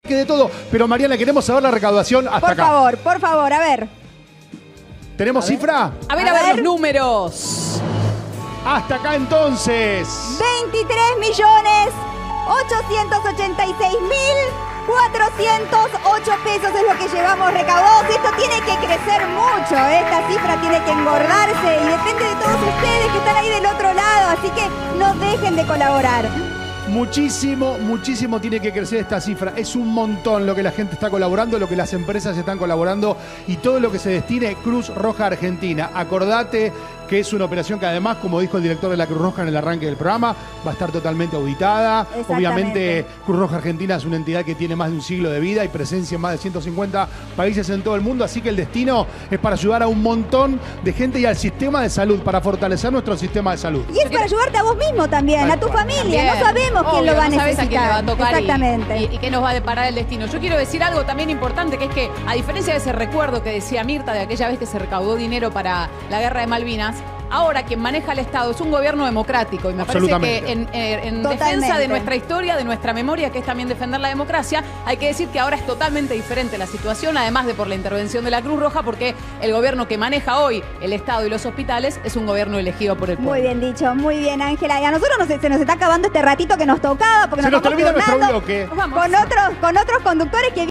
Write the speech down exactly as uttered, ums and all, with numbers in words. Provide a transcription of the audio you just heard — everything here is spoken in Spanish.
que de todo. Pero Mariana, queremos saber la recaudación hasta por acá. Por favor, por favor, a ver. ¿Tenemos a ver. cifra? A ver, a, a ver, ver los números. Hasta acá entonces. veintitrés millones ochocientos ochenta y seis mil cuatrocientos ocho pesos es lo que llevamos recaudados. Esto tiene que crecer mucho, ¿eh? Esta cifra tiene que engordarse y depende de todos ustedes que están ahí del otro lado, así que no dejen de colaborar. Muchísimo, muchísimo tiene que crecer esta cifra. Es un montón lo que la gente está colaborando, lo que las empresas están colaborando y todo lo que se destine Cruz Roja Argentina. Acordate que es una operación que además, como dijo el director de la Cruz Roja en el arranque del programa, va a estar totalmente auditada. Obviamente, Cruz Roja Argentina es una entidad que tiene más de un siglo de vida y presencia en más de ciento cincuenta países en todo el mundo, así que el destino es para ayudar a un montón de gente y al sistema de salud, para fortalecer nuestro sistema de salud. Y es para ayudarte a vos mismo también, Tal a tu cual. familia. También. No sabemos quién Obvio, lo va a no sabes necesitar. a quién le va a tocar. Exactamente. Y, y, y qué nos va a deparar el destino. Yo quiero decir algo también importante, que es que, a diferencia de ese recuerdo que decía Mirta de aquella vez que se recaudó dinero para la guerra de Malvinas, ahora quien maneja el Estado es un gobierno democrático y me parece que en, en, en defensa de nuestra historia, de nuestra memoria, que es también defender la democracia, hay que decir que ahora es totalmente diferente la situación, además de por la intervención de la Cruz Roja, porque el gobierno que maneja hoy el Estado y los hospitales es un gobierno elegido por el pueblo. Muy bien dicho, muy bien, Ángela. Y a nosotros nos, se nos está acabando este ratito que nos tocaba, porque Se nos nos termina nuestro turnando bloque. con otros, con otros conductores que